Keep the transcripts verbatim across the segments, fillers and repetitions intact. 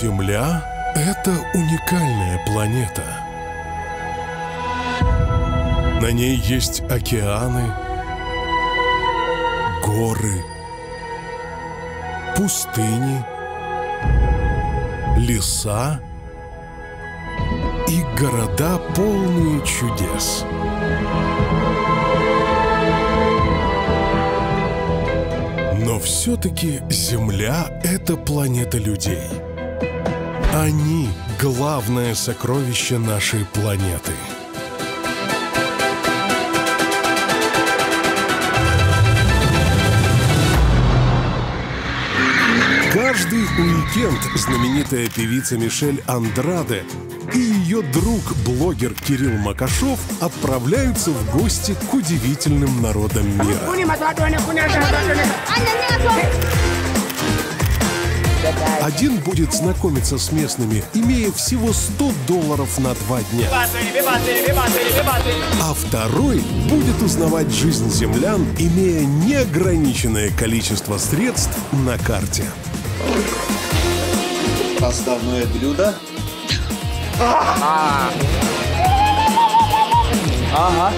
Земля – это уникальная планета. На ней есть океаны, горы, пустыни, леса и города, полные чудес. Но все-таки Земля – это планета людей. Они – главное сокровище нашей планеты. Каждый уикенд знаменитая певица Мишель Андраде и ее друг, блогер Кирилл Макашов отправляются в гости к удивительным народам мира. Один будет знакомиться с местными, имея всего сто долларов на два дня. А второй будет узнавать жизнь землян, имея неограниченное количество средств на карте. Основное блюдо. Ага. Ага.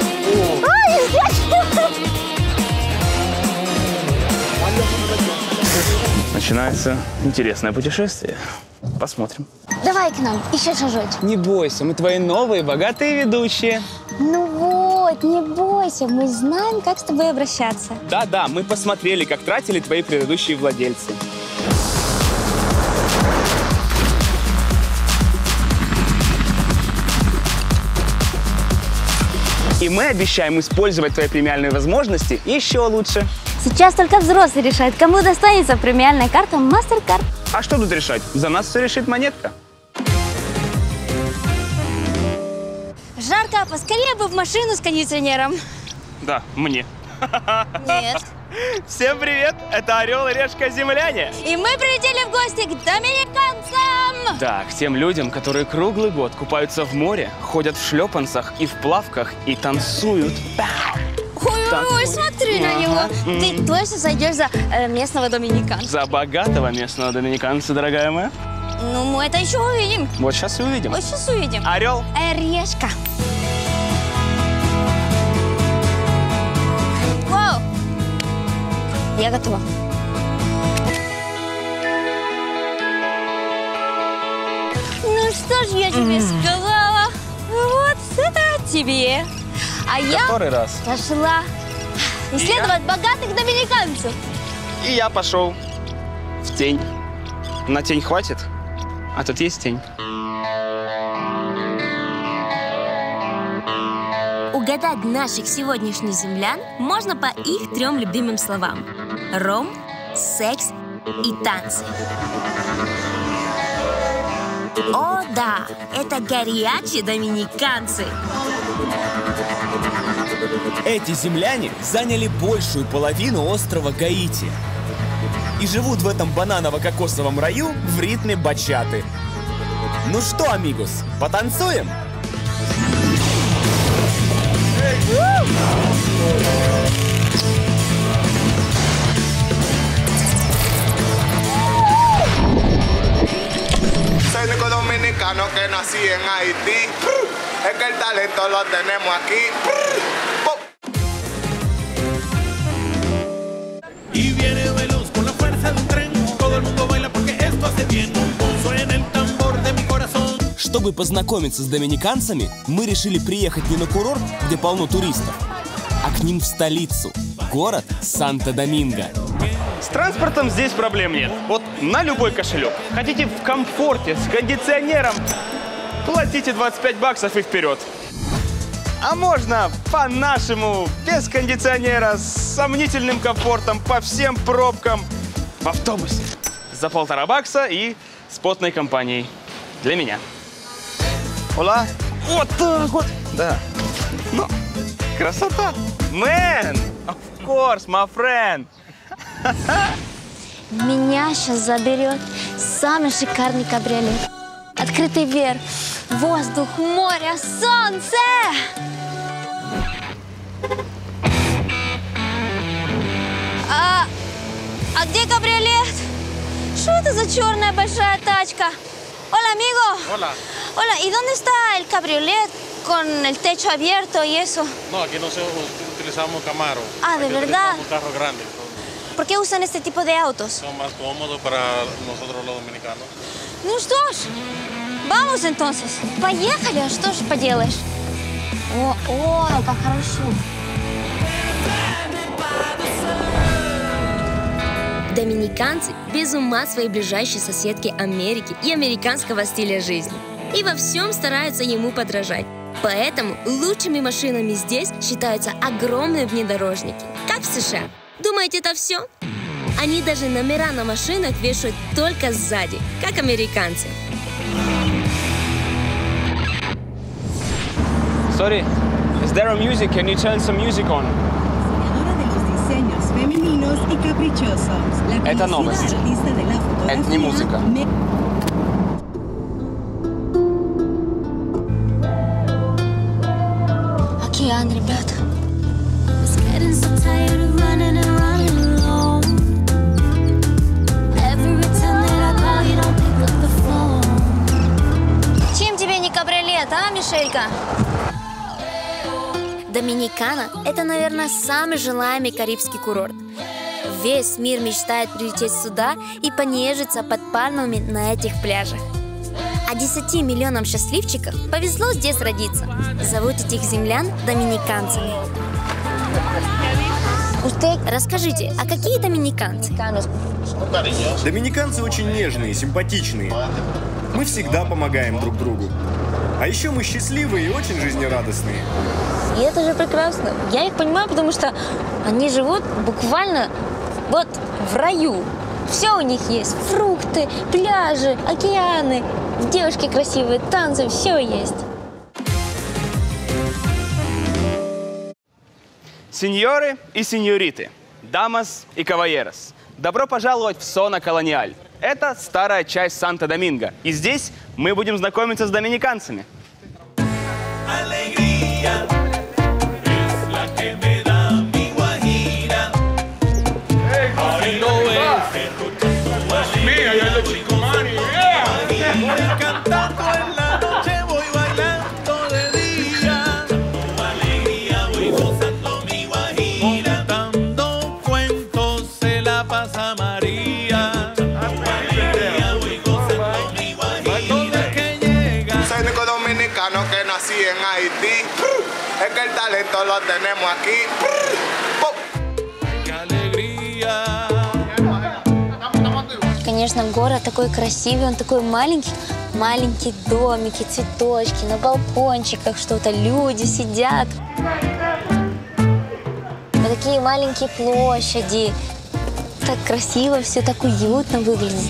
Начинается интересное путешествие. Посмотрим. Давай к нам, еще шажочек. Не бойся, мы твои новые богатые ведущие. Ну вот, не бойся, мы знаем, как с тобой обращаться. Да-да, мы посмотрели, как тратили твои предыдущие владельцы. И мы обещаем использовать твои премиальные возможности еще лучше. Сейчас только взрослый решает, кому достанется премиальная карта MasterCard. А что тут решать? За нас все решит монетка. Жарко, поскорее бы в машину с кондиционером. Да, мне. Нет. Всем привет! Это Орел и Решка Земляне. И мы прилетели в гости к доминиканцам. Да, к тем людям, которые круглый год купаются в море, ходят в шлепанцах и в плавках и танцуют. Ой-ой-ой, смотри на него. Ты точно сойдешь за э, местного доминиканца. За богатого местного доминиканца, дорогая моя. Ну, мы это еще увидим. Вот сейчас и увидим. Вот сейчас увидим. Орел. Решка. Вау. Я готова. Ну что ж я тебе сказала? Вот это тебе. А я Который раз. пошла исследовать богатых доминиканцев. И я пошел в тень. На тень хватит, а тут есть тень. Угадать наших сегодняшних землян можно по их трем любимым словам: ром, секс и танцы. О да, это горячие доминиканцы. Эти земляне заняли большую половину острова Гаити и живут в этом бананово-кокосовом раю в ритме бачаты. Ну что, амигос, потанцуем? Soy único dominicano que nací en Haití. Es que el talento lo tenemos aquí. Y viene veloz con la fuerza de un tren. Todo el mundo baila porque esto hace bien. Suena el tambor de mi corazón. Чтобы познакомиться с доминиканцами, мы решили приехать не на курорт, где полно туристов, а к ним в столицу, город Санто-Доминго. С транспортом здесь проблем нет. Вот на любой кошелек. Хотите в комфорте, с кондиционером, платите двадцать пять баксов и вперед. А можно по-нашему, без кондиционера, с сомнительным комфортом, по всем пробкам, в автобусе. За полтора бакса и с потной компанией. Для меня. Ола. Вот так вот. Да. Ну, красота. Man, of course, my friend. Меня сейчас заберет самый шикарный кабриолет. Открытый верх, воздух, море, солнце. А, а где кабриолет? что это за черная большая тачка? Hola, amigo. Hola. Hola, ¿y dónde está el cabriolet con el techo abierto y eso? No, aquí no se utilizamos Camaro. Ah, ¿de aquí verdad? utilizamos carros grandes. ¿Por qué usan este tipo de autos? Son más cómodos para nosotros los dominicanos. Ну что ж, vamos entonces. Поехали, а что ж поделаешь? О, ой, как хорошо. Доминиканцы без ума своей ближайшей соседки Америки и американского стиля жизни. И во всем стараются ему подражать. Поэтому лучшими машинами здесь считаются огромные внедорожники, как в США. Думаете, это все? Они даже номера на машинах вешают только сзади, как американцы. Sorry, is there a music? Can you turn some music on? Femeninos y caprichosos. La Это новость. Это не музыка. Океан, ребята. Чем тебе не кабриолет, а, Мишелька? Доминикана – это, наверное, самый желаемый карибский курорт. Весь мир мечтает прилететь сюда и понежиться под пальмами на этих пляжах. А десяти миллионам счастливчиков повезло здесь родиться. Зовут этих землян доминиканцами. Расскажите, а какие доминиканцы? Доминиканцы очень нежные, симпатичные. Мы всегда помогаем друг другу. А еще мы счастливые и очень жизнерадостные. И это же прекрасно. Я их понимаю, потому что они живут буквально вот в раю. Все у них есть. Фрукты, пляжи, океаны, девушки красивые, танцы, все есть. Сеньоры и сеньориты, дамас и кавалерос, добро пожаловать в Зона Колониаль. Это старая часть Санто-Доминго. И здесь мы будем знакомиться с доминиканцами. Que nací en Haití, es que el talento lo tenemos aquí. ¡Qué alegría! Конечно, город такой красивый, он такой маленький. Маленькие домики, цветочки, на балкончиках что-то, люди сидят. Вот такие маленькие площади. Так красиво, все так уютно выглядит.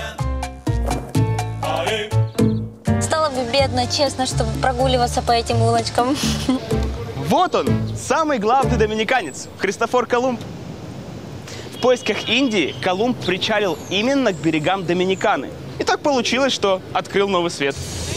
Бедно, честно, чтобы прогуливаться по этим улочкам. Вот он, самый главный доминиканец, Христофор Колумб. В поисках Индии Колумб причалил именно к берегам Доминиканы. И так получилось, что открыл новый свет.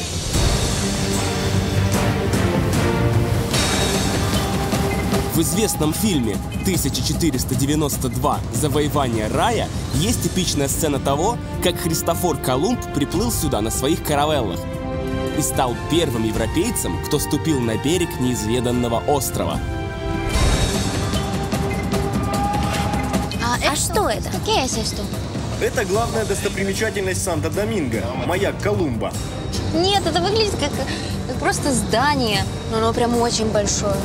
В известном фильме тысяча четыреста девяносто два «Завоевание рая» есть эпичная сцена того, как Христофор Колумб приплыл сюда на своих каравеллах и стал первым европейцем, кто ступил на берег неизведанного острова. А, а что это? Какие это? Это главная достопримечательность Санто-Доминго – маяк Колумба. Нет, это выглядит как, как просто здание, но оно прям очень большое.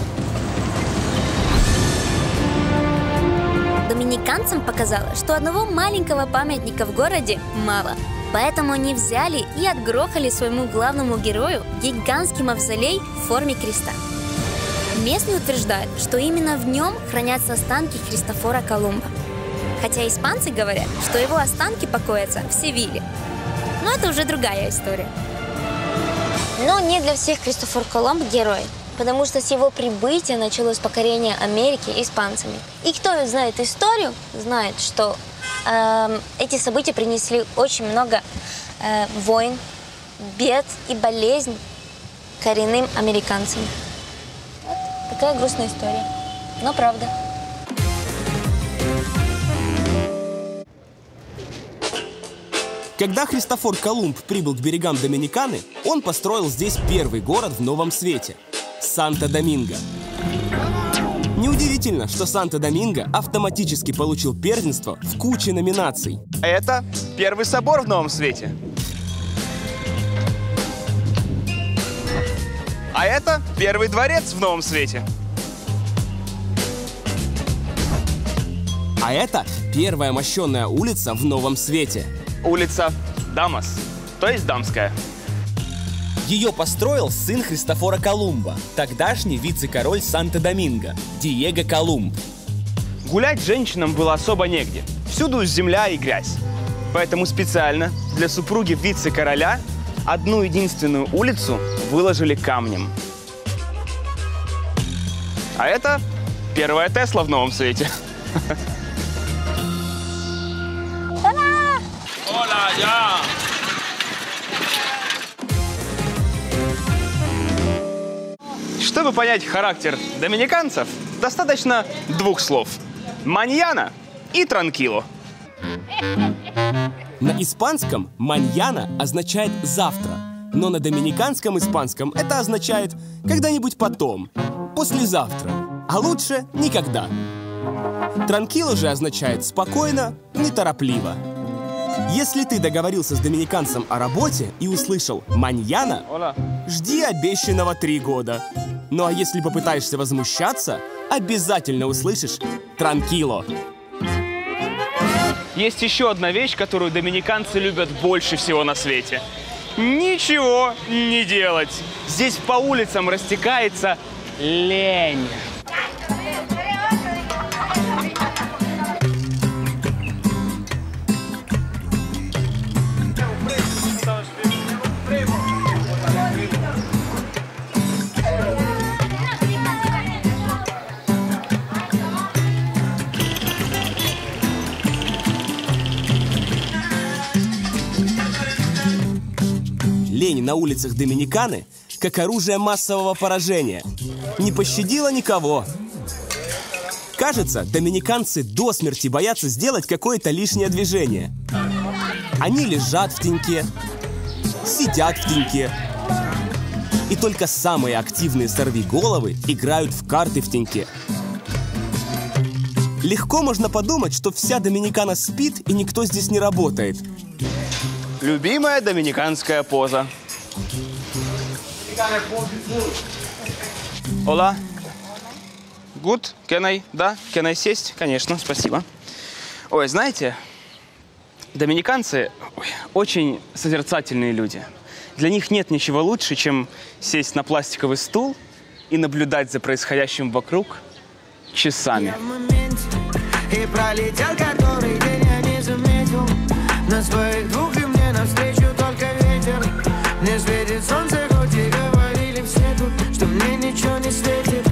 Доминиканцам показалось, что одного маленького памятника в городе мало. Поэтому они взяли и отгрохали своему главному герою гигантский мавзолей в форме креста. Местные утверждают, что именно в нем хранятся останки Христофора Колумба. Хотя испанцы говорят, что его останки покоятся в Севиле. Но это уже другая история. Но не для всех Христофор Колумб герой, потому что с его прибытия началось покорение Америки испанцами. И кто знает историю, знает, что э, эти события принесли очень много э, войн, бед и болезней коренным американцам. Вот такая грустная история, но правда. Когда Христофор Колумб прибыл к берегам Доминиканы, он построил здесь первый город в Новом Свете – Санто-Доминго. Неудивительно, что Санто-Доминго автоматически получил первенство в куче номинаций. Это первый собор в Новом Свете. А это первый дворец в Новом Свете. А это первая мощенная улица в Новом Свете. Улица Дамас, то есть Дамская. Ее построил сын Христофора Колумба, тогдашний вице-король Санто-Доминго, Диего Колумб. Гулять женщинам было особо негде. Всюду земля и грязь. Поэтому специально для супруги вице-короля одну единственную улицу выложили камнем. А это первая Тесла в Новом Свете. Чтобы понять характер доминиканцев, достаточно двух слов. Маньяна и транкило. На испанском «маньяна» означает «завтра», но на доминиканском испанском это означает «когда-нибудь потом», «послезавтра», а лучше «никогда». Транкило же означает «спокойно», «неторопливо». Если ты договорился с доминиканцем о работе и услышал «маньяна», жди обещанного три года. Ну а если попытаешься возмущаться, обязательно услышишь «транкило». Есть еще одна вещь, которую доминиканцы любят больше всего на свете. Ничего не делать. Здесь по улицам растекается лень. Лень на улицах Доминиканы как оружие массового поражения. Не пощадила никого. Кажется, доминиканцы до смерти боятся сделать какое-то лишнее движение. Они лежат в теньке, сидят в теньке. И только самые активные сорвиголовы играют в карты в теньке. Легко можно подумать, что вся Доминикана спит и никто здесь не работает. Любимая доминиканская поза. Hola. Good? Can I? Да? Can I сесть? Конечно, спасибо. Ой, знаете, доминиканцы ой, очень созерцательные люди. Для них нет ничего лучше, чем сесть на пластиковый стул и наблюдать за происходящим вокруг часами. И пролетел который день, я не заметил. На своих двух и мне навстречу только ветер. Не светит солнце, хоть и говорили все тут, что мне ничего не светит.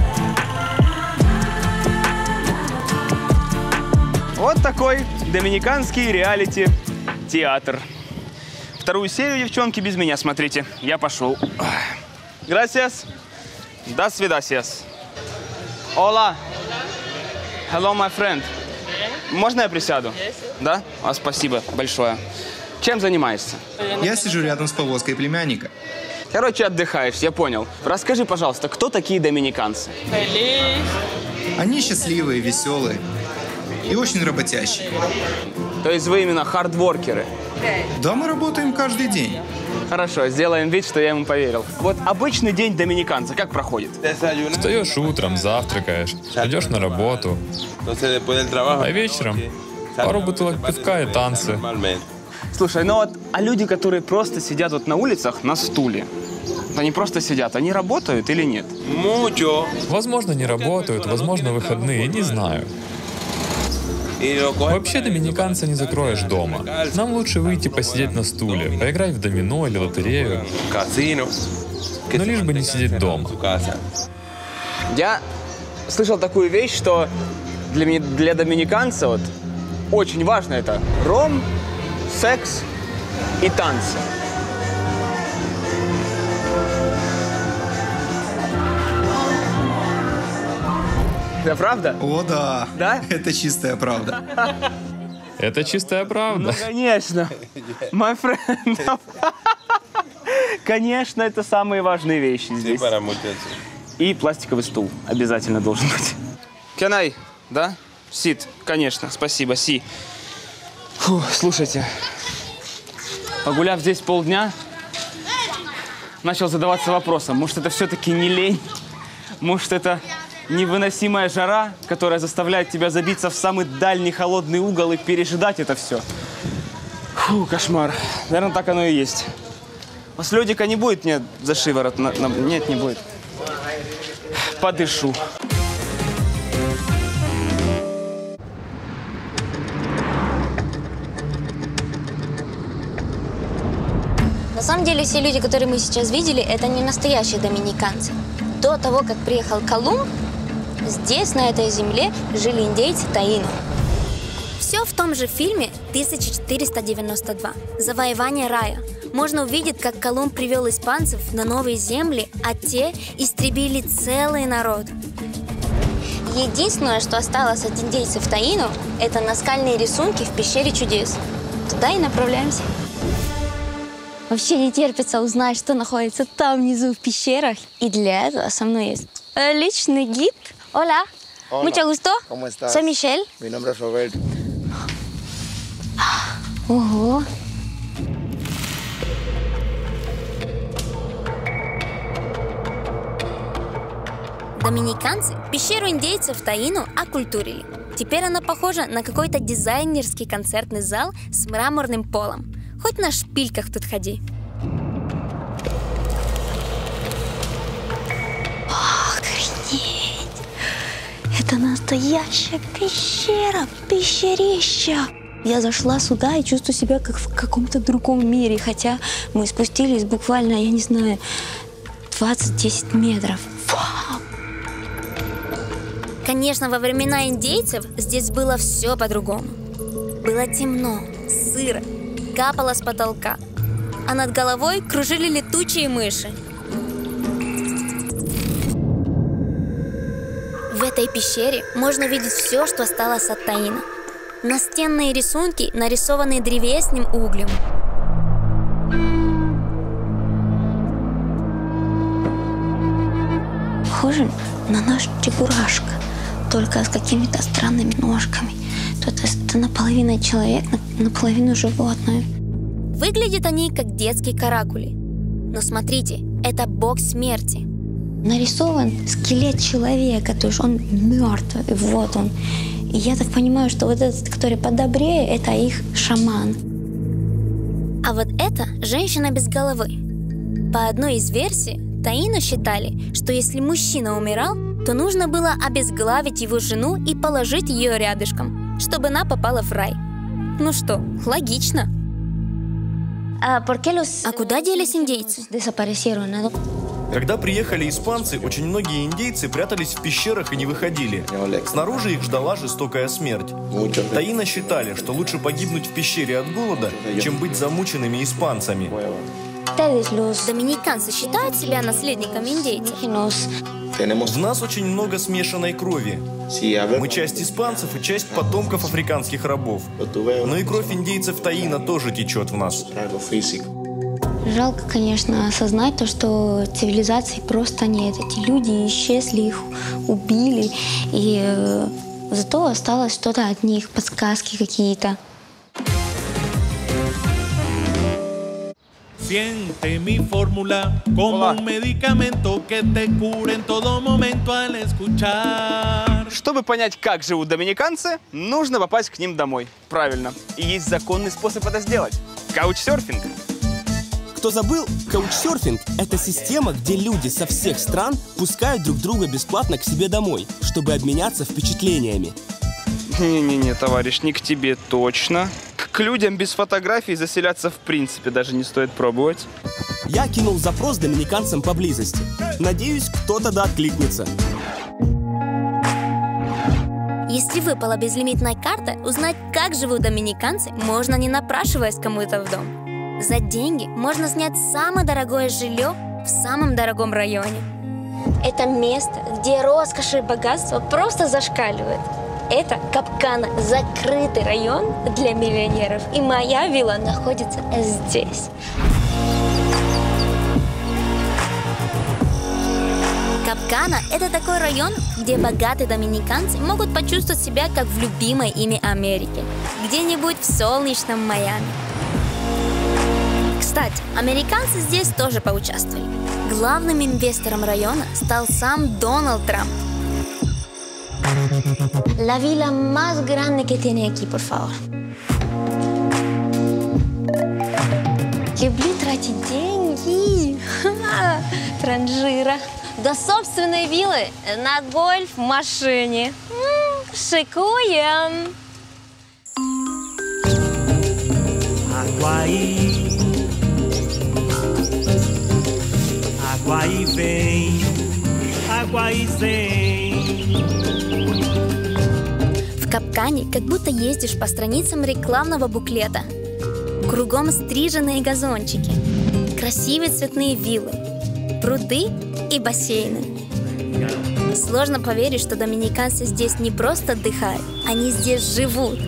Вот такой доминиканский реалити-театр. Вторую серию, девчонки, без меня смотрите. Я пошел. Gracias. До свидасиас. Hola. Hello, my friend. Можно я присяду? Да? А, спасибо большое. Чем занимаешься? Я сижу рядом с повозкой племянника. Короче, отдыхаешь, я понял. Расскажи, пожалуйста, кто такие доминиканцы? Они счастливые, веселые и очень работящие. То есть вы именно хардворкеры? Да, мы работаем каждый день. Хорошо, сделаем вид, что я ему поверил. Вот обычный день доминиканца как проходит? Встаешь утром, завтракаешь, идешь на работу, а вечером пару бутылок пивка и танцы. Слушай, ну вот, а люди, которые просто сидят вот на улицах на стуле, они просто сидят, они работают или нет? Возможно, не работают, возможно, выходные, не знаю. Вообще доминиканца не закроешь дома. Нам лучше выйти посидеть на стуле, поиграть в домино или лотерею. Но лишь бы не сидеть дома. Я слышал такую вещь, что для, ми- для доминиканца вот очень важно это ром, секс и танцы. Это правда? О, да. Да? Это чистая правда. Это чистая правда. Ну, конечно. My friend. Конечно, это самые важные вещи здесь. И пластиковый стул обязательно должен быть. Can I? Да? Sit. Конечно. Спасибо. Си. Фу, слушайте. Погуляв здесь полдня, начал задаваться вопросом, может, это все-таки не лень? Может, это невыносимая жара, которая заставляет тебя забиться в самый дальний холодный угол и пережидать это все? Фу, кошмар. Наверное, так оно и есть. После лёдика не будет мне за шиворот? На, на... Нет, не будет. Подышу. На самом деле, все люди, которые мы сейчас видели, это не настоящие доминиканцы. До того, как приехал Колумб, здесь, на этой земле, жили индейцы таино. Все в том же фильме тысяча четыреста девяносто два «Завоевание рая». Можно увидеть, как Колумб привел испанцев на новые земли, а те истребили целый народ. Единственное, что осталось от индейцев таино, это наскальные рисунки в пещере чудес. Туда и направляемся. Вообще не терпится узнать, что находится там внизу в пещерах. И для этого со мной есть личный гид. Hola. Hola. Mucho gusto. ¿Cómo estás? Soy Michelle. Mi nombre es Roberto. Ого. Доминиканцы пещеру индейцев Таино окультурили. Теперь она похожа на какой-то дизайнерский концертный зал с мраморным полом. Хоть на шпильках тут ходи. Охренеть! Это настоящая пещера, пещерища. Я зашла сюда и чувствую себя как в каком-то другом мире, хотя мы спустились буквально, я не знаю, двадцать-десять метров. Вау! Конечно, во времена индейцев здесь было все по-другому. Было темно, сыро, капало с потолка, а над головой кружили летучие мыши. В этой пещере можно видеть все, что осталось от Таино. Настенные рисунки, нарисованные древесным углем. Похоже на наш чебурашка, только с какими-то странными ножками. То есть это наполовину человек, наполовину животное. Выглядят они как детские каракули. Но смотрите, это бог смерти. Нарисован скелет человека, то есть он мертвый, вот он. И я так понимаю, что вот этот, который подобрее, это их шаман. А вот это женщина без головы. По одной из версий, Таино считали, что если мужчина умирал, то нужно было обезглавить его жену и положить ее рядышком, чтобы она попала в рай. Ну что, логично. А куда делись индейцы? Когда приехали испанцы, очень многие индейцы прятались в пещерах и не выходили. Снаружи их ждала жестокая смерть. Таино считали, что лучше погибнуть в пещере от голода, чем быть замученными испанцами. Доминиканцы считают себя наследниками индейцев? В нас очень много смешанной крови. Мы часть испанцев и часть потомков африканских рабов. Но и кровь индейцев Таино тоже течет в нас. Жалко, конечно, осознать то, что цивилизации просто нет. Эти люди исчезли, их убили, и э, зато осталось что-то от них, подсказки какие-то. Siente mi fórmula como un medicamento que te cura en todo momento al escuchar. Чтобы понять, как живут доминиканцы, нужно попасть к ним домой. Правильно. И есть законный способ это сделать. Каучсерфинг. Кто забыл, каучсерфинг – это система, где люди со всех стран пускают друг друга бесплатно к себе домой, чтобы обменяться впечатлениями. Не-не-не, товарищ, не к тебе точно. К людям без фотографий заселяться в принципе даже не стоит пробовать. Я кинул запрос доминиканцам поблизости. Надеюсь, кто-то да откликнется. Если выпала безлимитная карта, узнать, как живут доминиканцы, можно, не напрашиваясь кому-то в дом. За деньги можно снять самое дорогое жилье в самом дорогом районе. Это место, где роскошь и богатство просто зашкаливает. Это Капкана, закрытый район для миллионеров. И моя вилла находится здесь. Капкана – это такой район, где богатые доминиканцы могут почувствовать себя как в любимой ими Америке, где-нибудь в солнечном Майами. Кстати, американцы здесь тоже поучаствовали. Главным инвестором района стал сам Дональд Трамп. La villa más grande que tiene aquí, por favor. Люблю тратить деньги. Транжира. До собственной виллы на гольф-машине. Шикуем. Água aí vem, água aí vem. В Капкане как будто ездишь по страницам рекламного буклета. Кругом стриженные газончики, красивые цветные виллы, пруды и бассейны. Сложно поверить, что доминиканцы здесь не просто отдыхают, они здесь живут.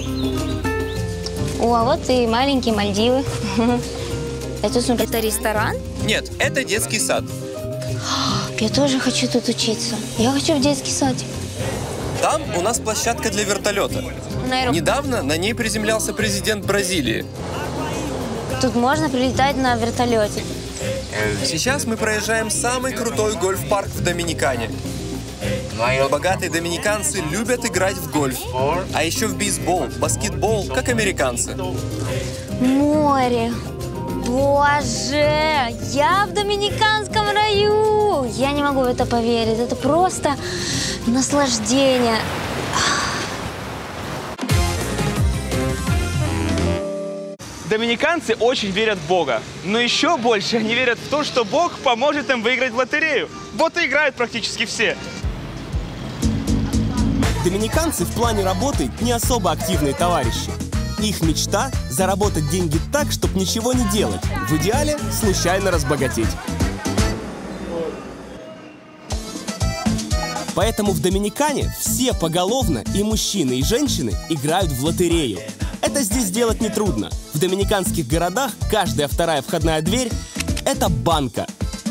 О, а вот и маленькие Мальдивы. Это, это ресторан? Нет, это детский сад. Я тоже хочу тут учиться. Я хочу в детский сад. Там у нас площадка для вертолета. Наверное. Недавно на ней приземлялся президент Бразилии. Тут можно прилетать на вертолете. Сейчас мы проезжаем самый крутой гольф-парк в Доминикане. Богатые доминиканцы любят играть в гольф, а еще в бейсбол, баскетбол, как американцы. Море. Боже, я в доминиканском раю. Я не могу в это поверить. Это просто наслаждение. Доминиканцы очень верят в Бога, но еще больше они верят в то, что Бог поможет им выиграть в лотерею. Вот и играют практически все. Доминиканцы в плане работы не особо активные товарищи. Их мечта – заработать деньги так, чтобы ничего не делать. В идеале – случайно разбогатеть. Поэтому в Доминикане все поголовно, и мужчины, и женщины, играют в лотерею. Это здесь сделать нетрудно. В доминиканских городах каждая вторая входная дверь – это банка.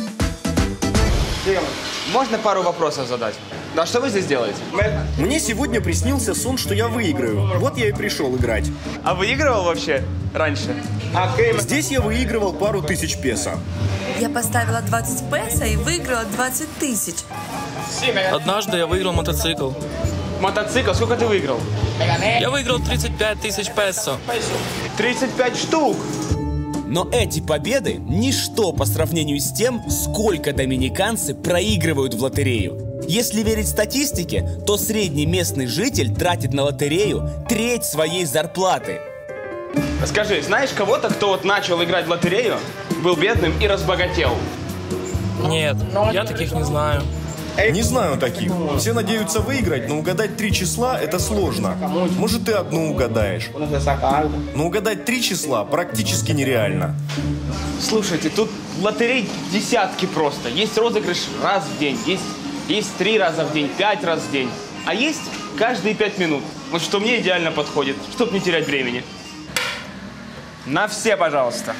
Можно пару вопросов задать? А что вы здесь делаете? Мне сегодня приснился сон, что я выиграю. Вот я и пришел играть. А выигрывал вообще раньше? Здесь я выигрывал пару тысяч песо. Я поставила двадцать песо и выиграла двадцать тысяч. Однажды я выиграл мотоцикл. Мотоцикл? Сколько ты выиграл? Я выиграл тридцать пять тысяч песо. тридцать пять штук! Но эти победы – ничто по сравнению с тем, сколько доминиканцы проигрывают в лотерею. Если верить статистике, то средний местный житель тратит на лотерею треть своей зарплаты. Скажи, знаешь кого-то, кто вот начал играть в лотерею, был бедным и разбогател? Нет, я таких не знаю. Не знаю таких. Все надеются выиграть, но угадать три числа – это сложно. Может, ты одну угадаешь. Но угадать три числа практически нереально. Слушайте, тут лотерей десятки просто. Есть розыгрыш раз в день, есть, есть три раза в день, пять раз в день. А есть каждые пять минут. Вот что мне идеально подходит, чтобы не терять времени. На все, пожалуйста.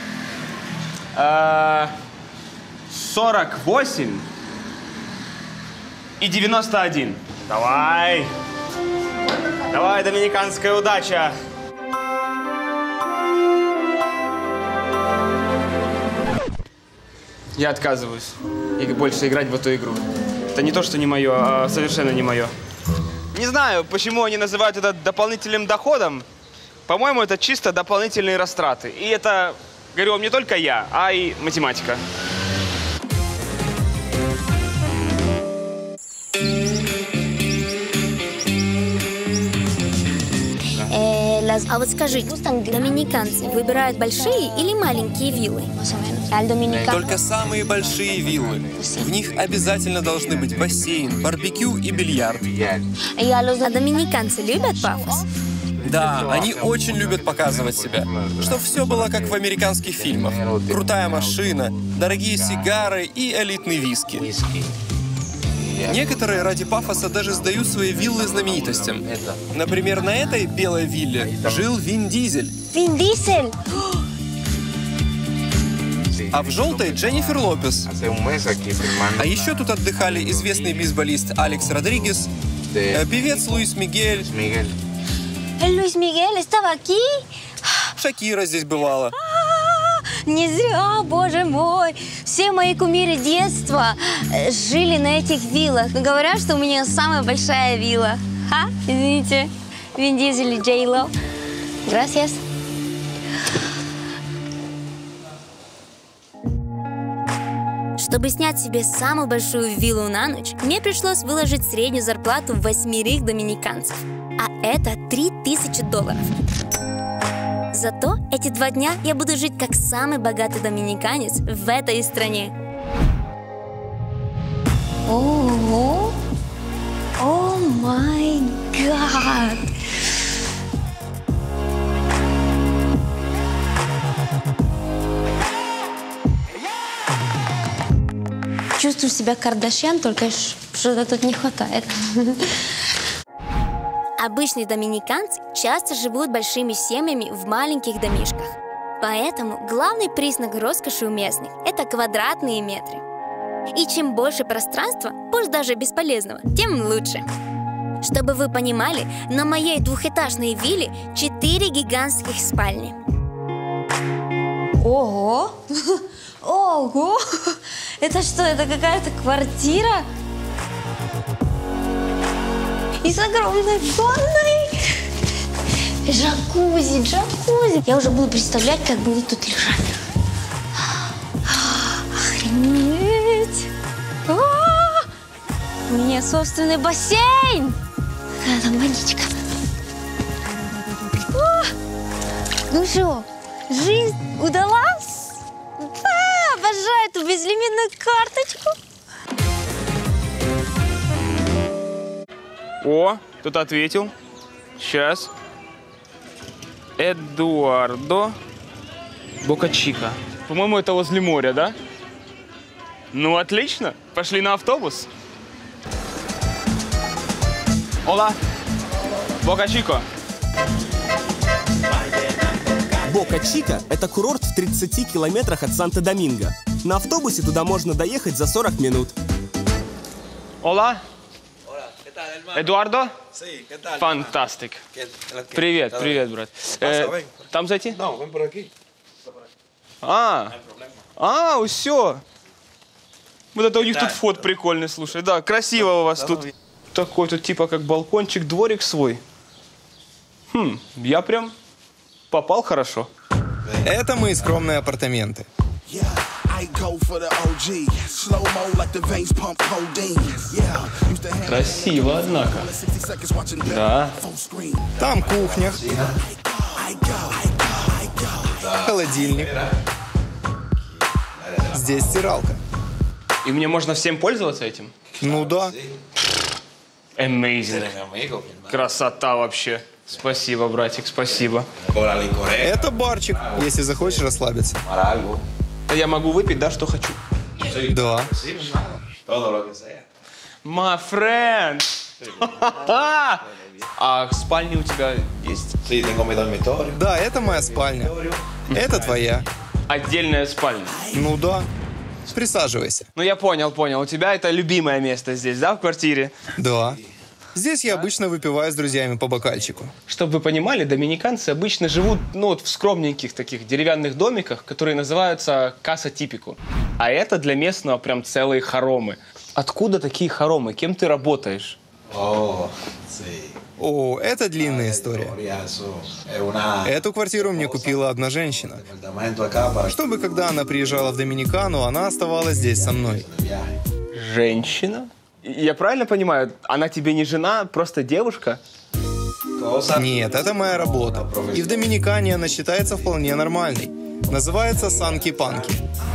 сорок восемь. И девяносто один. Давай. Давай, доминиканская удача. Я отказываюсь и больше играть в эту игру. Это не то, что не мое, а совершенно не мое. Не знаю, почему они называют это дополнительным доходом. По-моему, это чисто дополнительные растраты. И это, говорю вам, не только я, а и математика. А вот скажите, доминиканцы выбирают большие или маленькие виллы? Только самые большие виллы. В них обязательно должны быть бассейн, барбекю и бильярд. А доминиканцы любят пафос? Да, они очень любят показывать себя. Чтобы все было как в американских фильмах. Крутая машина, дорогие сигары и элитный виски. Некоторые ради пафоса даже сдают свои виллы знаменитостям. Например, на этой белой вилле жил Вин Дизель. Вин Дизель? А в желтой Дженнифер Лопес. А еще тут отдыхали известный бейсболист Алекс Родригес, певец Луис Мигель. Луис Мигель estaba aquí? Шакира здесь бывала. Не зря, боже мой. Все мои кумиры детства жили на этих виллах. Но говорят, что у меня самая большая вилла. Ха? Извините. Вин Дизель и Джей Ло. Gracias. Чтобы снять себе самую большую виллу на ночь, мне пришлось выложить среднюю зарплату восьмерых доминиканцев. А это три тысячи долларов. Зато эти два дня я буду жить как самый богатый доминиканец в этой стране. Ого! О май гад! Чувствую себя Кардашьян, только что-то тут не хватает. Обычные доминиканцы часто живут большими семьями в маленьких домишках. Поэтому главный признак роскоши у местных – это квадратные метры. И чем больше пространства, пусть даже бесполезного, тем лучше. Чтобы вы понимали, на моей двухэтажной вилле четыре гигантских спальни. Ого! Ого! Это что, это какая-то квартира? И с огромной ванной. Джакузи, джакузи. Я уже буду представлять, как буду тут лежать. Охренеть! А-а-а! У меня собственный бассейн. Какая там водичка. А! Ну что, жизнь удалась? Да, обожаю эту безлимитную карточку. О, тут ответил. Сейчас. Эдуардо Бокачика. По-моему, это возле моря, да? Ну, отлично. Пошли на автобус. Ола. Бокачико. Бока-Чика – это курорт в тридцати километрах от Санто-Доминго. На автобусе туда можно доехать за сорок минут. Ола. Эдуардо? Фантастик. Привет, привет, брат. Э, там зайти? А, а, все. Вот это у них тут вход прикольный, слушай. Да, красиво у вас тут. Такой тут типа как балкончик, дворик свой. Хм, я прям попал хорошо. Это мои скромные апартаменты. Красиво, однако. Да. Там кухня. Холодильник. Здесь стиралка. И мне можно всем пользоваться этим? Ну да. Amazing. Красота вообще. Спасибо, братик, спасибо. Это барчик, если захочешь расслабиться. Я могу выпить, да, что хочу? Да. My friend! А спальни у тебя есть? Да, это моя спальня. Это твоя. Отдельная спальня? Ну да. Присаживайся. Ну я понял, понял. У тебя это любимое место здесь, да, в квартире? Да. Здесь я обычно выпиваю с друзьями по бокальчику. Чтобы вы понимали, доминиканцы обычно живут, ну, вот в скромненьких таких деревянных домиках, которые называются каса типику. А это для местного прям целые хоромы. Откуда такие хоромы? Кем ты работаешь? О, О, это длинная история. Эту квартиру мне купила одна женщина. Чтобы, когда она приезжала в Доминикану, она оставалась здесь со мной. Женщина? Я правильно понимаю, она тебе не жена, просто девушка? Нет, это моя работа. И в Доминикане она считается вполне нормальной. Называется санки-панки.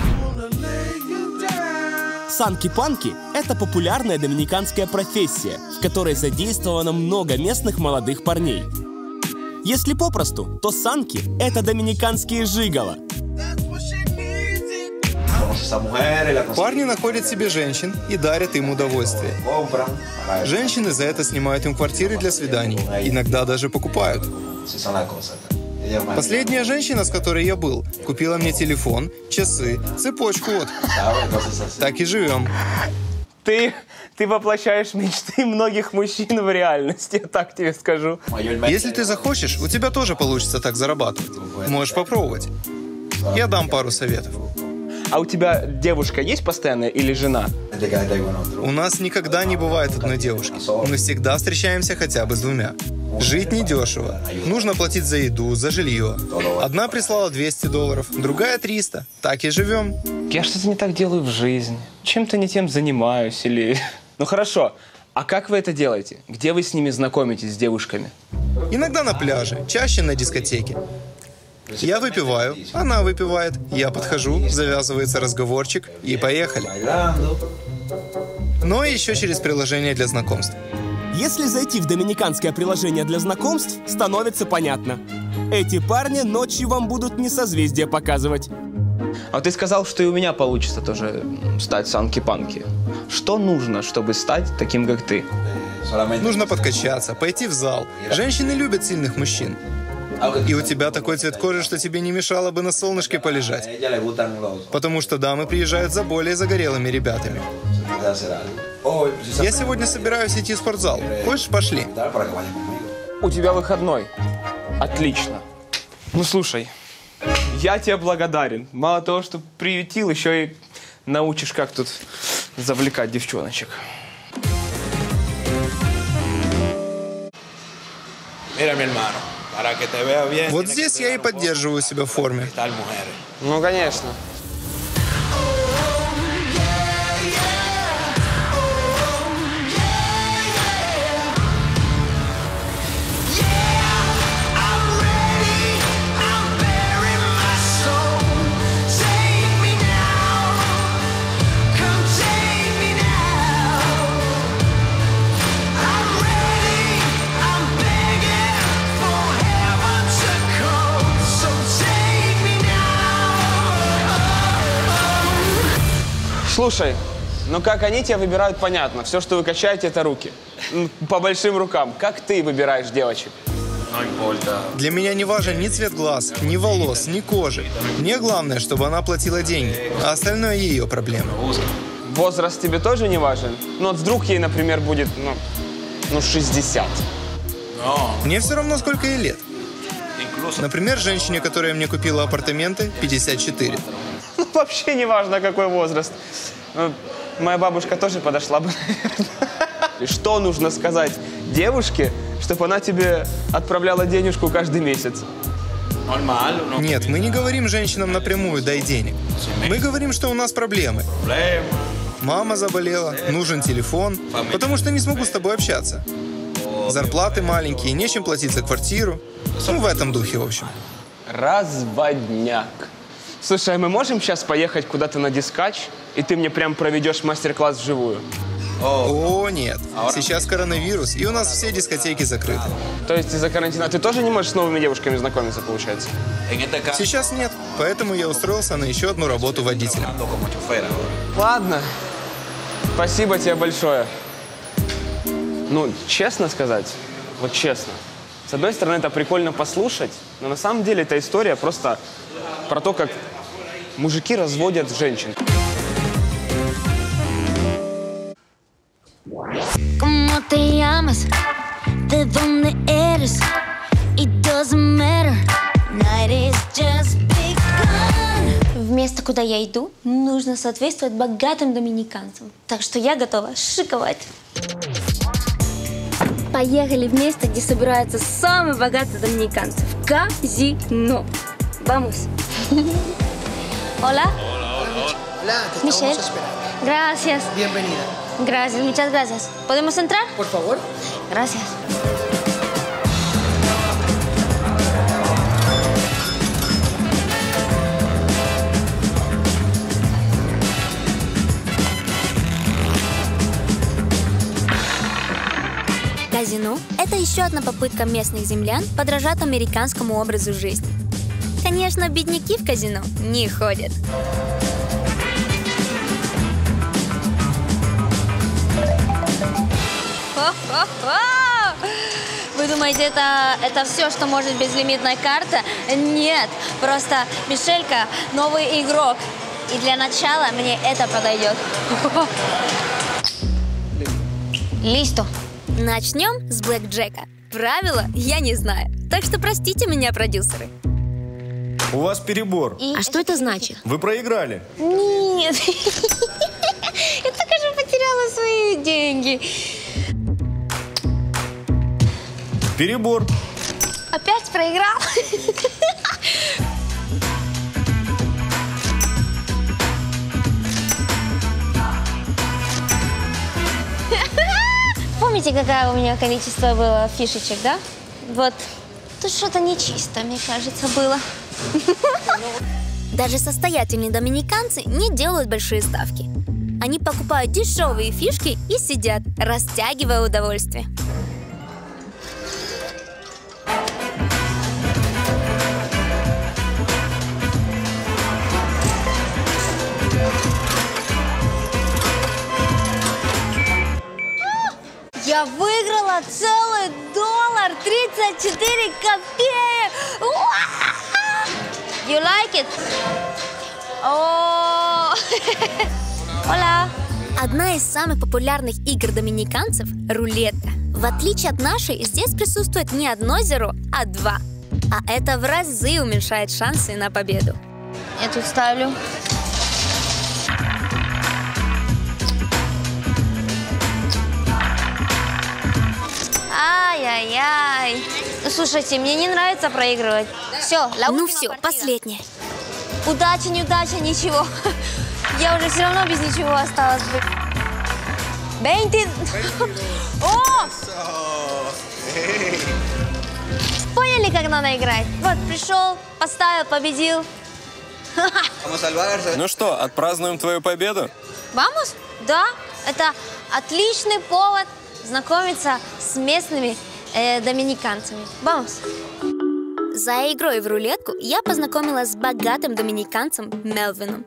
Санки-панки – это популярная доминиканская профессия, в которой задействовано много местных молодых парней. Если попросту, то санки – это доминиканские жиголо. Парни находят себе женщин и дарят им удовольствие. Женщины за это снимают им квартиры для свиданий, иногда даже покупают. Последняя женщина, с которой я был, купила мне телефон, часы, цепочку вот. Так и живем. Ты, ты воплощаешь мечты многих мужчин в реальности, я так тебе скажу. Если ты захочешь, у тебя тоже получится так зарабатывать. Можешь попробовать. Я дам пару советов. А у тебя девушка есть постоянная или жена? У нас никогда не бывает одной девушки. Мы всегда встречаемся хотя бы с двумя. Жить недешево. Нужно платить за еду, за жилье. Одна прислала двести долларов, другая триста. Так и живем. Я что-то не так делаю в жизни. Чем-то не тем занимаюсь или... Ну хорошо, а как вы это делаете? Где вы с ними знакомитесь, с девушками? Иногда на пляже, чаще на дискотеке. Я выпиваю, она выпивает, я подхожу, завязывается разговорчик и поехали. Но еще через приложение для знакомств. Если зайти в доминиканское приложение для знакомств, становится понятно. Эти парни ночью вам будут не созвездия показывать. А ты сказал, что и у меня получится тоже стать санки-панки. Что нужно, чтобы стать таким, как ты? Нужно подкачаться, пойти в зал. Женщины любят сильных мужчин. И у тебя такой цвет кожи, что тебе не мешало бы на солнышке полежать. Потому что дамы приезжают за более загорелыми ребятами. Я сегодня собираюсь идти в спортзал. Хочешь, пошли? У тебя выходной. Отлично. Ну, слушай, я тебе благодарен. Мало того, что приютил, еще и научишь, как тут завлекать девчоночек. Вот здесь я и поддерживаю себя в форме. Ну, конечно. Слушай, ну как они тебя выбирают, понятно. Все, что вы качаете, это руки. По большим рукам. Как ты выбираешь девочек? Для меня не важен ни цвет глаз, ни волос, ни кожи. Мне главное, чтобы она платила деньги, а остальное ее проблема. Возраст тебе тоже не важен? Ну вот вдруг ей, например, будет, ну, ну шестьдесят. Мне все равно, сколько ей лет. Например, женщине, которая мне купила апартаменты, пятьдесят четыре. Вообще не важно, какой возраст. Моя бабушка тоже подошла бы, наверное. Что нужно сказать девушке, чтобы она тебе отправляла денежку каждый месяц? Нет, мы не говорим женщинам напрямую «дай денег». Мы говорим, что у нас проблемы. Мама заболела, нужен телефон, потому что не смогу с тобой общаться. Зарплаты маленькие, нечем платить за квартиру. Ну, в этом духе, в общем. Разводняк. Слушай, а мы можем сейчас поехать куда-то на дискач, и ты мне прям проведешь мастер-класс вживую? О, нет. Сейчас коронавирус, и у нас все дискотеки закрыты. То есть из-за карантина ты тоже не можешь с новыми девушками знакомиться, получается? Сейчас нет, поэтому я устроился на еще одну работу водителем. Ладно. Спасибо тебе большое. Ну, честно сказать, вот честно, с одной стороны, это прикольно послушать, но на самом деле эта история просто про то, как мужики разводят женщин. ¿Cómo te llamas? ¿De dónde eres? It doesn't matter. Night is just begun. В место, куда я иду, нужно соответствовать богатым доминиканцам. Так что я готова шиковать. Поехали в место, где собираются самые богатые доминиканцы. В казино. Vamos. Hola. Hola, te Michelle. estamos esperando. Gracias. Bienvenida. Gracias, muchas gracias. ¿Podemos entrar? Por favor. Gracias. Казино – это еще одна попытка местных землян подражать американскому образу жизни. Конечно, бедняки в казино не ходят. Вы думаете, это, это все, что может безлимитная карта? Нет, просто Мишелька новый игрок. И для начала мне это подойдет. Листо. Начнем с блэкджека. Правила я не знаю, так что простите меня, продюсеры. У вас перебор. А что это значит? Вы проиграли. Нет. Я только что потеряла свои деньги. Перебор. Опять проиграл? Помните, какое у меня количество было фишечек, да? Вот. Тут что-то нечисто, мне кажется, было. Даже состоятельные доминиканцы не делают большие ставки. Они покупают дешевые фишки и сидят, растягивая удовольствие. Я выиграла целый доллар тридцать четыре копеек. You like it? О, Hola. Одна из самых популярных игр доминиканцев – рулетка. В отличие от нашей, здесь присутствует не одно зеро, а два. А это в разы уменьшает шансы на победу. Я тут ставлю. Ай-яй-яй. Ну, слушайте, мне не нравится проигрывать. Все, ну все, последнее. Удача, неудача, ничего. Я уже все равно без ничего осталась бы. двадцать. О! Поняли, как надо играть? Вот, пришел, поставил, победил. Ну что, отпразднуем твою победу? Vamos? Да, это отличный повод знакомиться с местными э, доминиканцами. Vamos. За игрой в рулетку я познакомилась с богатым доминиканцем Мелвином.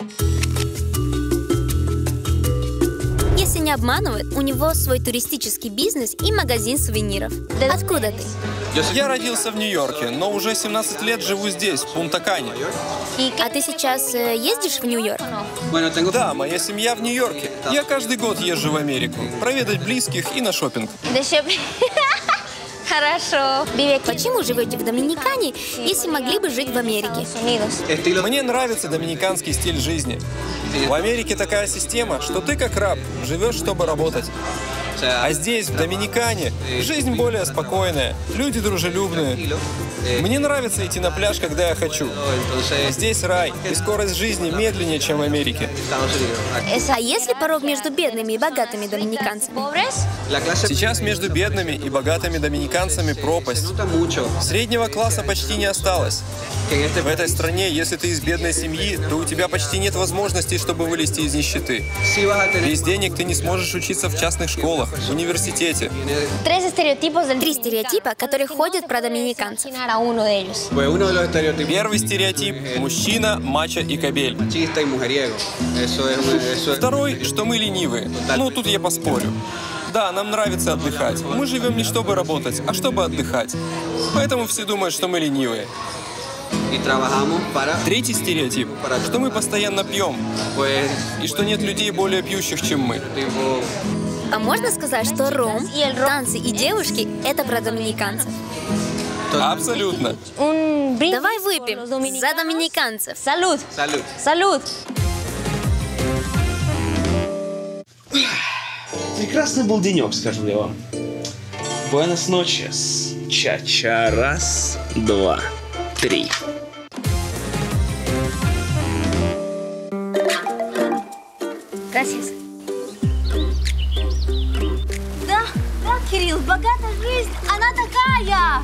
Если не обманывают, у него свой туристический бизнес и магазин сувениров. Откуда ты? Я родился в Нью-Йорке, но уже семнадцать лет живу здесь, в Пунта-Кане. А ты сейчас э, ездишь в Нью-Йорк? Да, моя семья в Нью-Йорке. Я каждый год езжу в Америку, проведать близких и на шопинг. Хорошо. Почему живете в Доминикане, если могли бы жить в Америке? Мне нравится доминиканский стиль жизни. В Америке такая система, что ты как раб, живешь, чтобы работать. А здесь, в Доминикане, жизнь более спокойная, люди дружелюбные. Мне нравится идти на пляж, когда я хочу. Здесь рай, и скорость жизни медленнее, чем в Америке. А есть ли порог между бедными и богатыми доминиканцами? Сейчас между бедными и богатыми доминиканцами пропасть. Среднего класса почти не осталось. В этой стране, если ты из бедной семьи, то у тебя почти нет возможностей, чтобы вылезти из нищеты. Без денег ты не сможешь учиться в частных школах, в университете. Три стереотипа, которые ходят про доминиканцев. Первый стереотип – мужчина, мачо и кобель. Второй – что мы ленивые. Ну, тут я поспорю. Да, нам нравится отдыхать. Мы живем не чтобы работать, а чтобы отдыхать. Поэтому все думают, что мы ленивые. Третий стереотип, что мы постоянно пьем, и что нет людей более пьющих, чем мы. А можно сказать, что ром, танцы и девушки – это про доминиканцев? Абсолютно. Давай выпьем за доминиканцев. Салют. Салют. Салют. Прекрасный был денек, скажу я вам. Буэнос ночес. Ча-ча. Раз, два, три. Gracias. Да, да, Кирилл, богатая жизнь, она такая.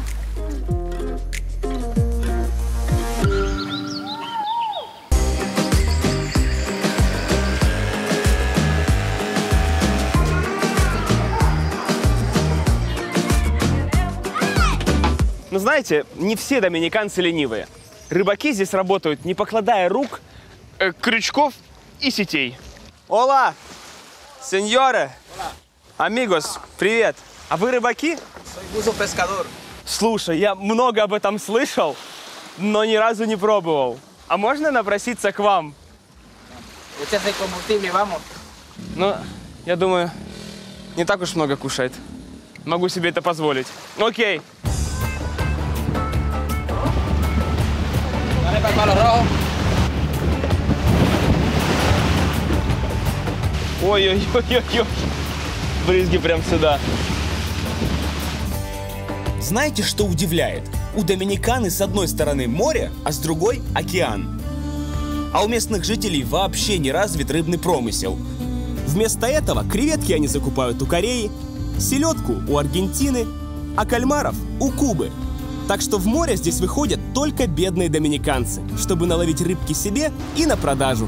Но знаете, не все доминиканцы ленивые. Рыбаки здесь работают, не покладая рук, э, крючков и сетей. Ола! Сеньоре! Амигос, привет. А вы рыбаки? Слушай, я много об этом слышал, но ни разу не пробовал. А можно напроситься к вам? Ну, я думаю, не так уж много кушает. Могу себе это позволить. Окей. Ой-ой-ой-ой-ой. Брызги прям сюда. Знаете, что удивляет? У Доминиканы с одной стороны море, а с другой океан. А у местных жителей вообще не развит рыбный промысел. Вместо этого креветки они закупают у Кореи, селедку у Аргентины, а кальмаров у Кубы. Так что в море здесь выходят только бедные доминиканцы, чтобы наловить рыбки себе и на продажу.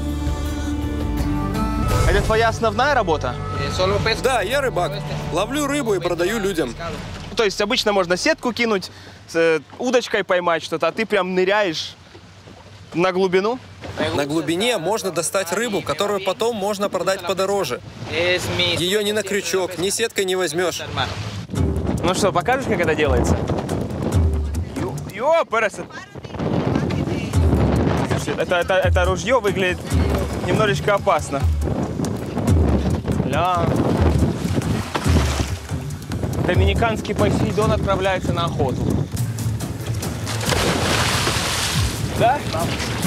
Это твоя основная работа? Да, я рыбак. Ловлю рыбу и продаю людям. То есть обычно можно сетку кинуть, с э, удочкой поймать что-то, а ты прям ныряешь на глубину? На глубине можно достать рыбу, которую потом можно продать подороже. Ее ни на крючок, ни сеткой не возьмешь. Ну что, покажешь, как это делается? Ё, перес. Это, это, это ружье выглядит немножечко опасно. Ля. Доминиканский Посейдон отправляется на охоту. Да? Да.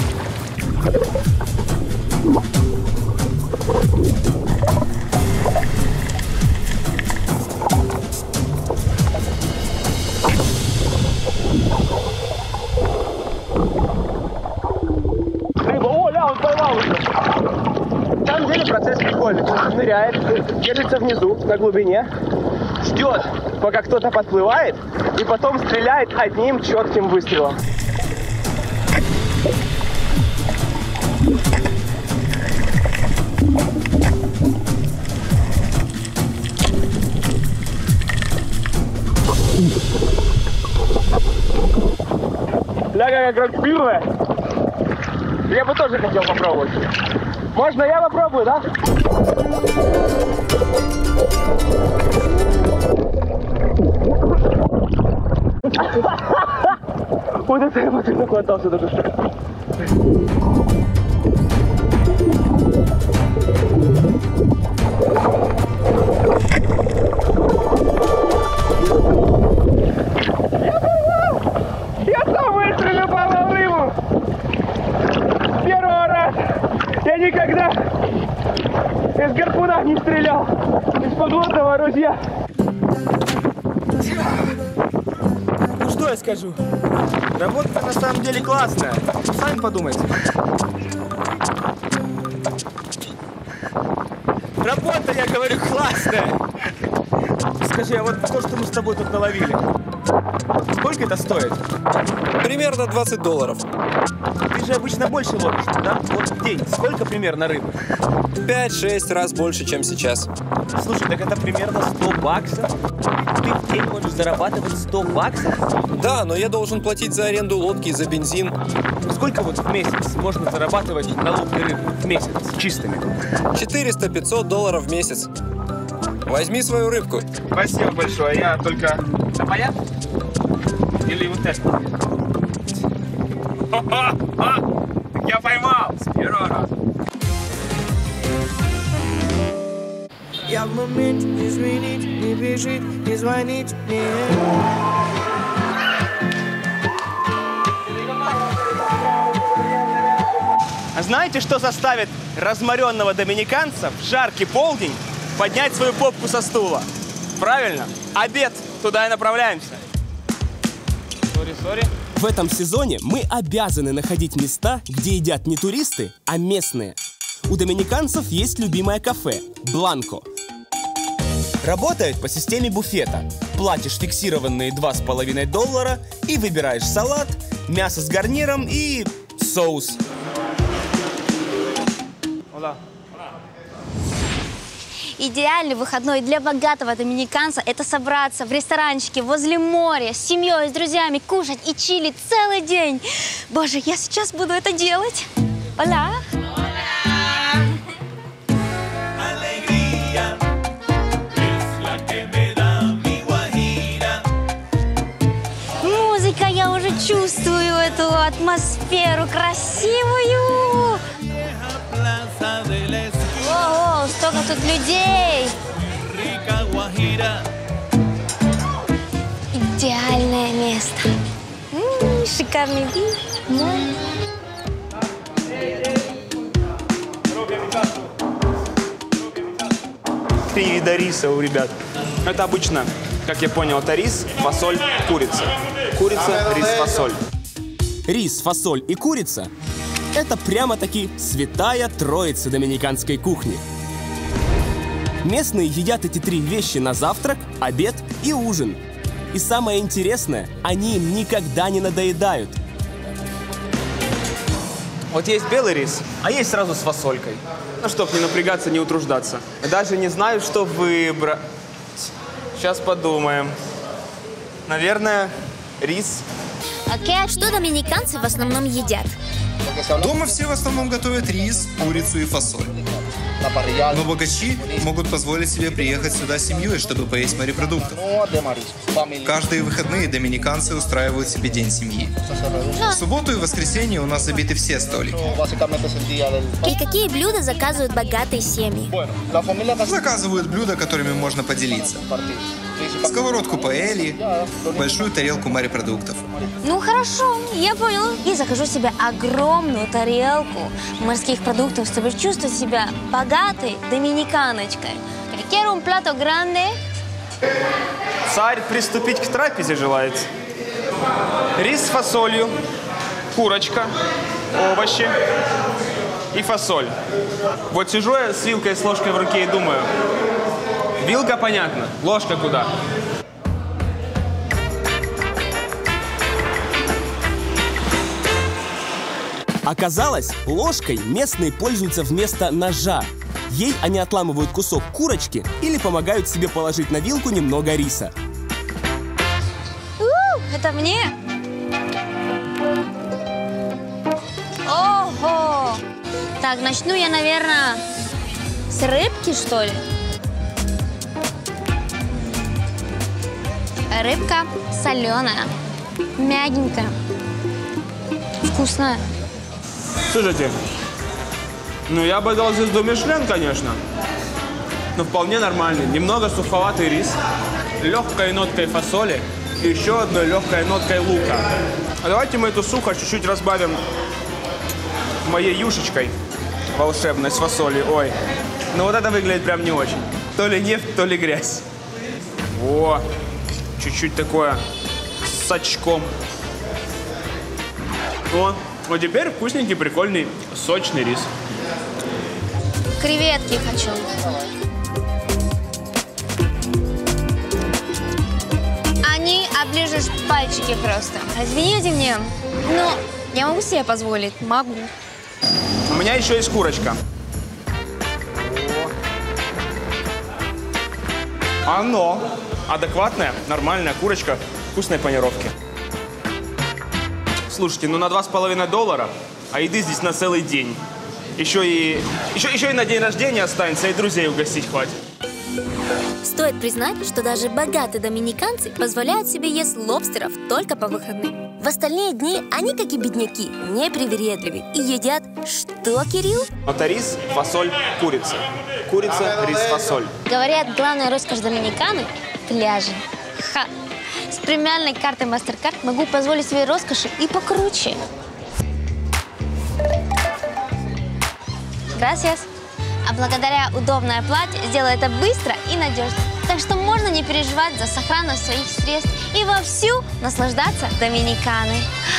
Рыба, о, ля, он поймал уже. На самом деле процесс прикольный. Он ныряет, держится внизу, на глубине, ждет, пока кто-то подплывает, и потом стреляет одним четким выстрелом. Ля, как красивая. Я бы тоже хотел попробовать. Можно я попробую, да? Вот это я вот и накладался только что. Я сам выстрелил поймал рыбу! С первого раза! Я никогда из гарпуна не стрелял! Из подводного ружья! Ну что я скажу? Работа на самом деле классная. Сами подумайте. Работа, я говорю, классная! Скажи, а вот то, что мы с тобой тут наловили, сколько это стоит? Примерно двадцать долларов. Ты же обычно больше ловишь, да? Вот в день сколько примерно рыбы? пять-шесть раз больше, чем сейчас. Слушай, так это примерно сто баксов? Ты в день можешь зарабатывать сто баксов? Да, но я должен платить за аренду лодки и за бензин. Сколько вот в месяц можно зарабатывать на ловле рыбы? В месяц, чистыми? четыреста-пятьсот долларов в месяц. Возьми свою рыбку. Спасибо большое, я только... Тополя? Или вот это? Я поймал с первого раза. Я в моменте не звонить, не бежит, не звонить мне. А знаете, что заставит разморенного доминиканца в жаркий полдень поднять свою попку со стула? Правильно, обед. Туда и направляемся. Сори, сори. В этом сезоне мы обязаны находить места, где едят не туристы, а местные. У доминиканцев есть любимое кафе «Бланко». Работает по системе буфета. Платишь фиксированные два с половиной доллара и выбираешь салат, мясо с гарниром и соус. Идеальный выходной для богатого доминиканца – это собраться в ресторанчике возле моря с семьей, с друзьями, кушать и чилить целый день. Боже, я сейчас буду это делать. Hola. атмосферу красивую. Ого, столько тут людей. Идеальное место. М-м, шикарный вид. Море. Три вида риса у ребят. Это обычно, как я понял, это рис, фасоль, курица. Курица, рис, фасоль. Рис, фасоль и курица – это прямо-таки святая троица доминиканской кухни. Местные едят эти три вещи на завтрак, обед и ужин. И самое интересное, они им никогда не надоедают. Вот есть белый рис, а есть сразу с фасолькой. Ну, чтоб не напрягаться, не утруждаться. Даже не знаю, что выбрать. Сейчас подумаем. Наверное, рис. Окей, а что доминиканцы в основном едят? Дома все в основном готовят рис, курицу и фасоль. Но богачи могут позволить себе приехать сюда с семьей, чтобы поесть морепродуктов. Каждые выходные доминиканцы устраивают себе день семьи. В субботу и воскресенье у нас забиты все столики. И какие блюда заказывают богатые семьи? Заказывают блюда, которыми можно поделиться. Сковородку паэльи, большую тарелку морепродуктов. Ну хорошо, я понял. Я закажу себе огромную тарелку морских продуктов, чтобы чувствовать себя богатой доминиканочкой. Quiero un plato grande. Царь приступить к трапезе желает. Рис с фасолью, курочка, овощи и фасоль. Вот сижу я с вилкой и с ложкой в руке и думаю, вилка понятно, ложка куда? Оказалось, ложкой местные пользуются вместо ножа. Ей они отламывают кусок курочки или помогают себе положить на вилку немного риса. У, это мне? Ого! Так, начну я, наверное, с рыбки, что ли? Рыбка соленая, мягенькая, вкусная. Слушайте, ну я бы дал звезду Мишлен, конечно. Но вполне нормальный. Немного суховатый рис, легкой ноткой фасоли и еще одной легкой ноткой лука. А давайте мы эту сухо чуть-чуть разбавим моей юшечкой волшебной с фасолью. Ой, ну вот это выглядит прям не очень. То ли нефть, то ли грязь. О, чуть-чуть такое с очком. О, вот теперь вкусненький, прикольный, сочный рис. Креветки хочу. Они оближешь пальчики просто. Извините мне, но я могу себе позволить? Могу. У меня еще есть курочка. Оно адекватная, нормальная курочка вкусной панировки. Слушайте, ну на два с половиной доллара, а еды здесь на целый день. Еще и, еще, еще и на день рождения останется, и друзей угостить хватит. Стоит признать, что даже богатые доминиканцы позволяют себе есть лобстеров только по выходным. В остальные дни они, как и бедняки, непривередливы и едят что, Кирилл? Это рис, фасоль, курица. Курица, рис, фасоль. Говорят, главная роскошь доминиканы – пляжи. Ха! С премиальной картой MasterCard могу позволить себе роскоши и покруче. Gracias. А благодаря удобной оплате сделаю это быстро и надежно. Так что можно не переживать за сохранность своих средств и вовсю наслаждаться доминиканой.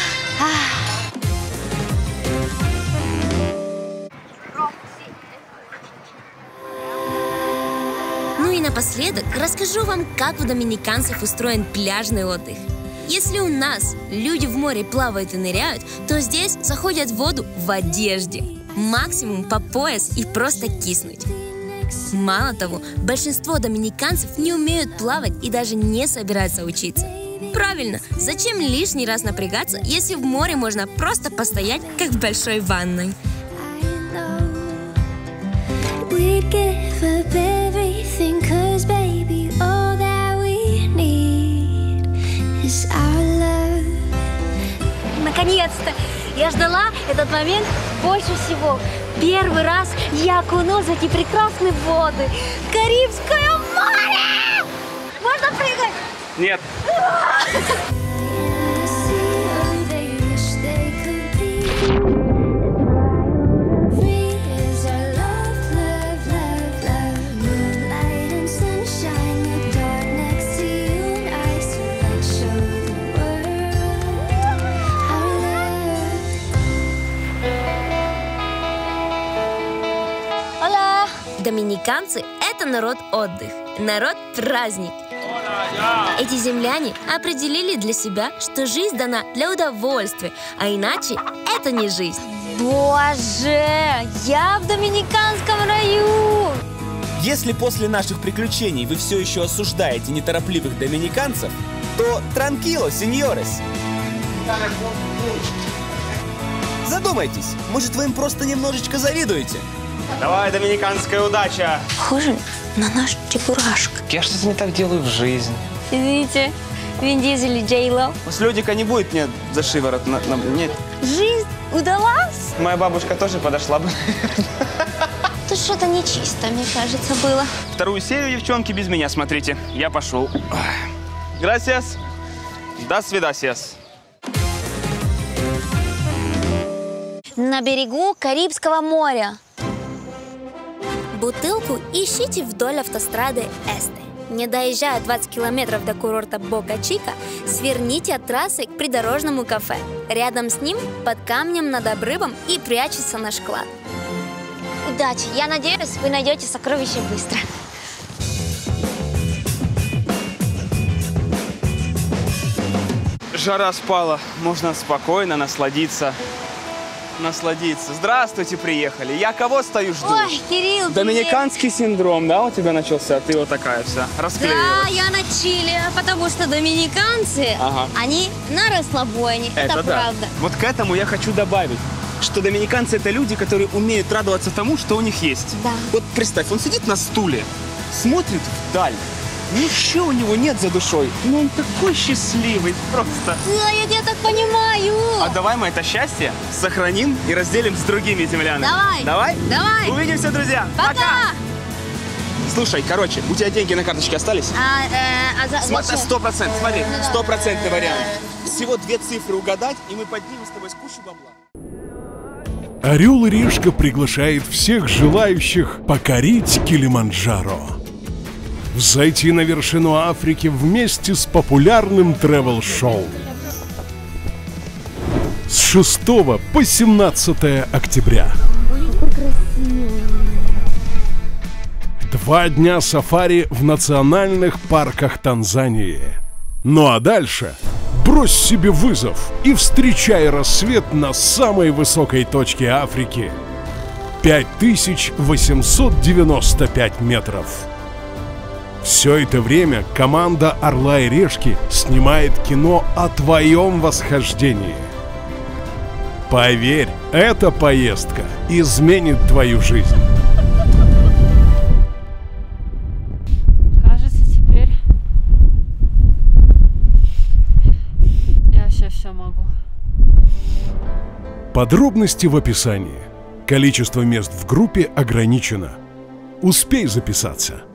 Ну и напоследок расскажу вам, как у доминиканцев устроен пляжный отдых. Если у нас люди в море плавают и ныряют, то здесь заходят в воду в одежде. Максимум по пояс и просто киснуть. Мало того, большинство доминиканцев не умеют плавать и даже не собираются учиться. Правильно, зачем лишний раз напрягаться, если в море можно просто постоять, как в большой ванной? Наконец-то! Я ждала этот момент больше всего. Первый раз я окунулась в эти прекрасные воды. Карибское море! Можно прыгать? Нет. Доминиканцы – это народ отдых, народ праздник. Эти земляне определили для себя, что жизнь дана для удовольствия, а иначе это не жизнь. Боже, я в доминиканском раю! Если после наших приключений вы все еще осуждаете неторопливых доминиканцев, то транкило, сеньорес. Задумайтесь, может, вы им просто немножечко завидуете? Давай, доминиканская удача. Похоже на наш чебурашка. Я что-то не так делаю в жизни. Извините, Вин Дизель и Джей Ло. С Людика не будет мне за шиворот. На, на, нет. Жизнь удалась? Моя бабушка тоже подошла бы. Тут что-то нечисто, мне кажется, было. Вторую серию, девчонки, без меня смотрите. Я пошел. Gracias. До свидасиас. На берегу Карибского моря. Бутылку ищите вдоль автострады Эсте. Не доезжая двадцать километров до курорта Бока-Чика, сверните от трассы к придорожному кафе. Рядом с ним, под камнем над обрывом, и прячется наш клад. Удачи! Я надеюсь, вы найдете сокровища быстро. Жара спала. Можно спокойно насладиться. Насладиться. Здравствуйте, приехали. Я кого стою, жду? Ой, Кирилл, Доминиканский синдром, да, у тебя начался? Ты вот такая вся, расклеилась. Да, я на чили, потому что доминиканцы, ага. они на расслабоне. Это, это да. правда. Вот к этому я хочу добавить, что доминиканцы — это люди, которые умеют радоваться тому, что у них есть. Да. Вот представь, он сидит на стуле, смотрит вдаль. Ничего у него нет за душой, но он такой счастливый просто. Да, я тебя так понимаю. А давай мы это счастье сохраним и разделим с другими землянами. Давай. Давай? Давай. Увидимся, друзья. Пока. Пока. Слушай, короче, у тебя деньги на карточке остались? А, э, а за, Смотри, сто процентов, смотри, Ну, да. стопроцентный вариант. Всего две цифры угадать, и мы поднимем с тобой с кучу бабла. Орел и Решка приглашает всех желающих покорить Килиманджаро. Взойти на вершину Африки вместе с популярным тревел-шоу. С шестого по семнадцатое октября. Два дня сафари в национальных парках Танзании. Ну а дальше брось себе вызов и встречай рассвет на самой высокой точке Африки. пять тысяч восемьсот девяносто пять метров. Все это время команда «Орла и Решки» снимает кино о твоем восхождении. Поверь, эта поездка изменит твою жизнь. Кажется, теперь я вообще все могу. Подробности в описании. Количество мест в группе ограничено. Успей записаться.